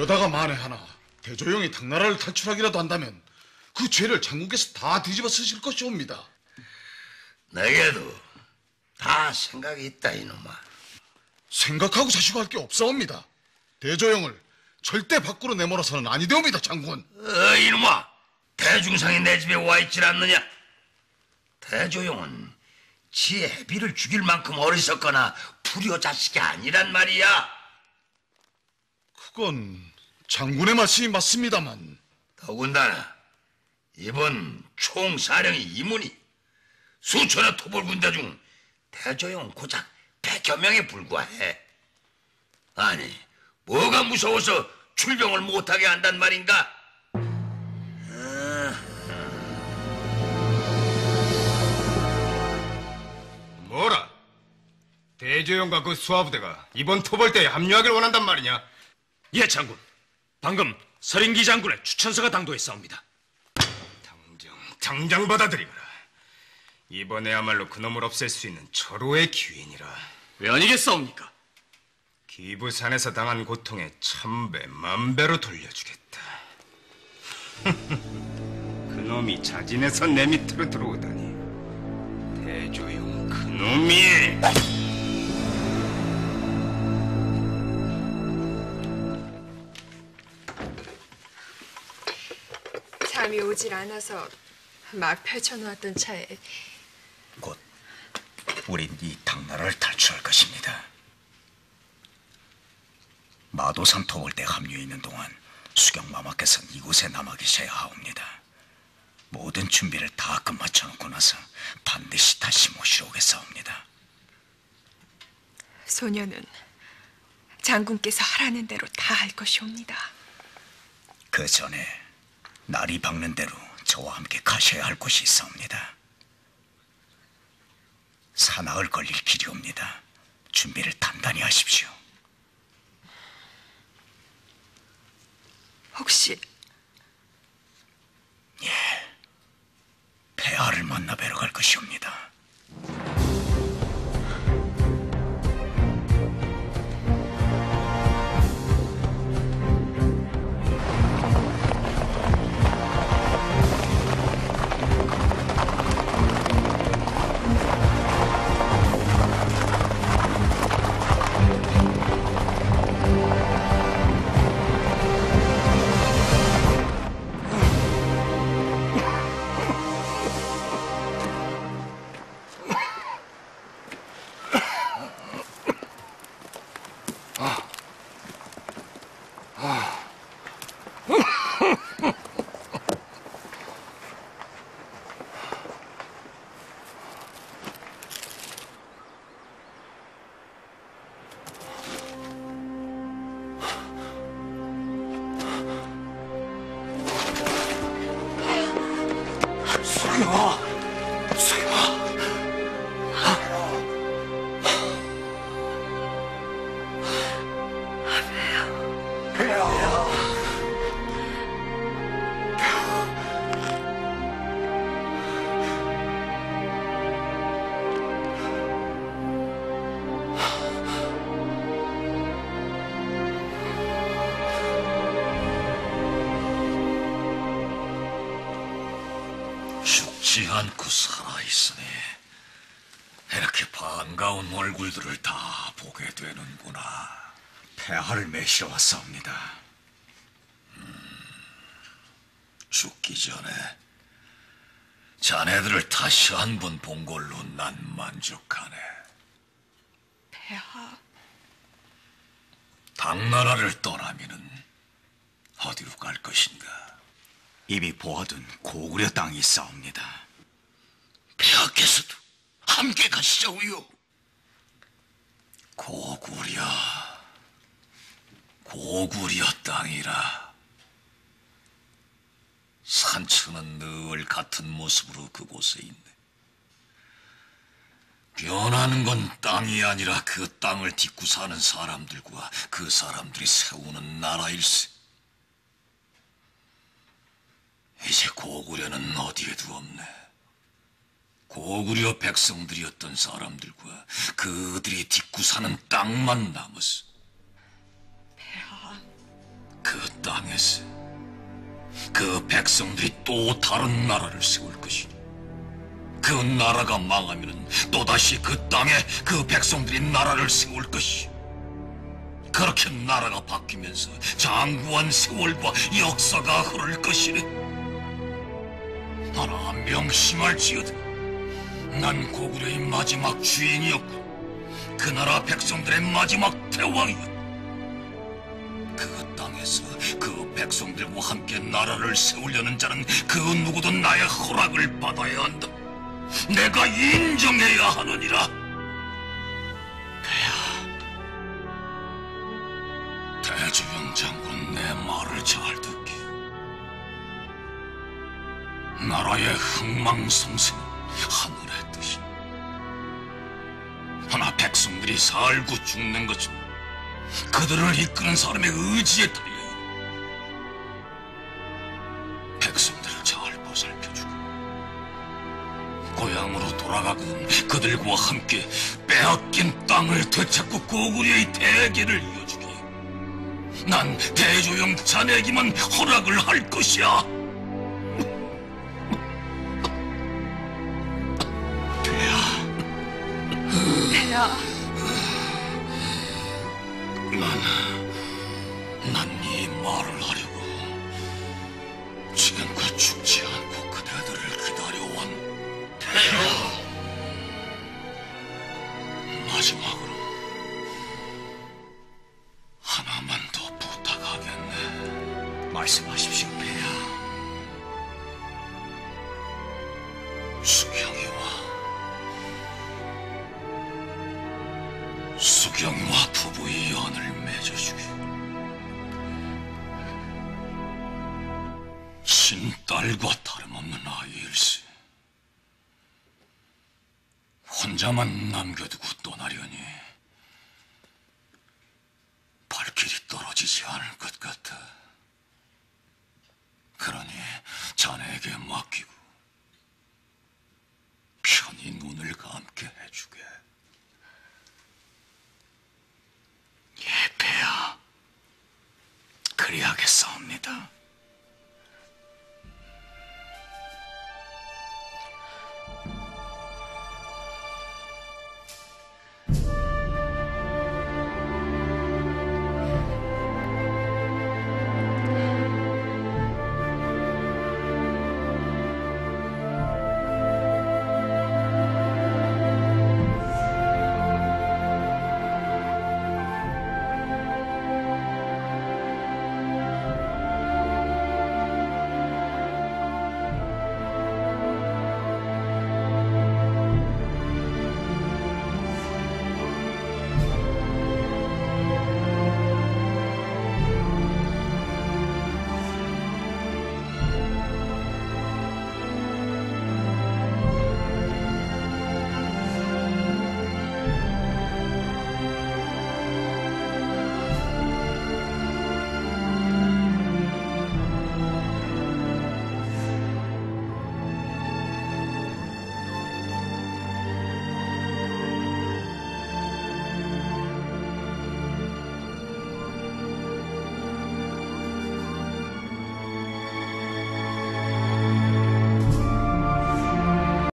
그러다가 만에 하나 대조영이 당나라를 탈출하기라도 한다면 그 죄를 장군께서 다 뒤집어 쓰실 것이옵니다. 내게도 다 생각이 있다 이놈아. 생각하고 자시고 할 게 없사옵니다. 대조영을 절대 밖으로 내몰아서는 아니되옵니다, 장군. 이놈아, 대중상이 내 집에 와 있질 않느냐? 대조영은 지 애비를 죽일 만큼 어리석거나 불효 자식이 아니란 말이야. 그건 장군의 말씀이 맞습니다만. 더군다나 이번 총사령이 이문이 수천의 토벌군대 중 대조영은 고작 100여 명에 불과해. 아니, 뭐가 무서워서 출병을 못하게 한단 말인가? 뭐라? 대조영과 그 수하부대가 이번 토벌대에 합류하길 원한단 말이냐? 예, 장군. 방금 서린기 장군의 추천서가 당도했사옵니다. 당장 받아들이거라. 이번에야말로 그놈을 없앨 수 있는 절호의 기회니라. 왜 아니겠사옵니까? 기부산에서 당한 고통에 천배 만배로 돌려주겠다. 그놈이 자진해서 내 밑으로 들어오다니. 대조영 그놈이. 잠이 오질 않아서 막 펼쳐놓았던 차에. 곧 우린 이 당나라를 탈출할 것입니다. 마도산 토벌대 합류해 있는 동안 수경마마께서는 이곳에 남아 계셔야 하옵니다. 모든 준비를 다 끝마쳐놓고 나서 반드시 다시 모시러 오겠사옵니다. 소녀는 장군께서 하라는 대로 다 할 것이옵니다. 그 전에 날이 밝는 대로 저와 함께 가셔야 할 곳이 있사옵니다. 사나흘 걸릴 길이옵니다. 준비를 단단히 하십시오. 혹시 예, 폐하를 만나 뵈러 갈 것이옵니다. 죽지 않고 살아있으니 이렇게 반가운 얼굴들을 다 보게 되는구나. 폐하를 매시러 왔사옵니다. 죽기 전에 자네들을 다시 한 번 본 걸로 난 만족하네. 폐하. 당나라를 떠나면은 어디로 갈 것인가? 이미 보아둔 고구려 땅이 있사옵니다. 폐하께서도 함께 가시자고요. 고구려 땅이라. 산천은 늘 같은 모습으로 그곳에 있네. 변하는 건 땅이 아니라 그 땅을 딛고 사는 사람들과 그 사람들이 세우는 나라일세. 이제 고구려는 어디에도 없네. 고구려 백성들이었던 사람들과 그들이 딛고 사는 땅만 남았어. 폐하, 그 땅에서 그 백성들이 또 다른 나라를 세울 것이니 그 나라가 망하면은 또다시 그 땅에 그 백성들이 나라를 세울 것이. 그렇게 나라가 바뀌면서 장구한 세월과 역사가 흐를 것이니 나라 명심할지어다. 난 고구려의 마지막 주인이었고 그 나라 백성들의 마지막 대왕이었다. 그 땅에서 그 백성들과 함께 나라를 세우려는 자는 그 누구도 나의 허락을 받아야 한다. 내가 인정해야 하느니라. 대주영 장군 내 말을 잘 듣기. 나라의 흥망성쇠는 하늘의 뜻이. 하나 백성들이 살고 죽는 것은 그들을 이끄는 사람의 의지에 달려요. 백성들을 잘 보살펴주고 고향으로 돌아가거든 그들과 함께 빼앗긴 땅을 되찾고 고구려의 대계를 이어주기. 난 대조영 자네에게만 허락을 할 것이야. 배야, 난 이 말을 하려고 지금껏 죽지 않고 그대들을 기다려온 마지막으로 하나만 더 부탁하겠네. 말씀하십시오, 폐하. 수경이와 부부의 연을 맺어주기. 친딸과 다름없는 아이일세. 혼자만 남겨두고 떠나려니 발길이 떨어지지 않을 것 같아. 그러니 자네에게 맡기고 편히 눈을 감게 해주게. 예, 폐하. 그리하겠사옵니다.